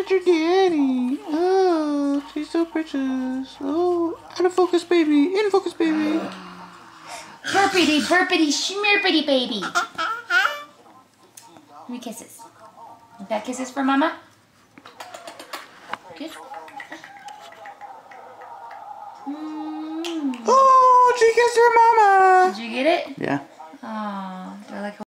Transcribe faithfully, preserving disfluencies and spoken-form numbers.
at your daddy. Oh, she's so precious. Oh, out of focus, baby. In focus, baby. Burpity, burpity, schmirpity, baby. Give me kisses. Want that kisses for Mama? Good. Mm. Oh, she kissed her mama. Did you get it? Yeah.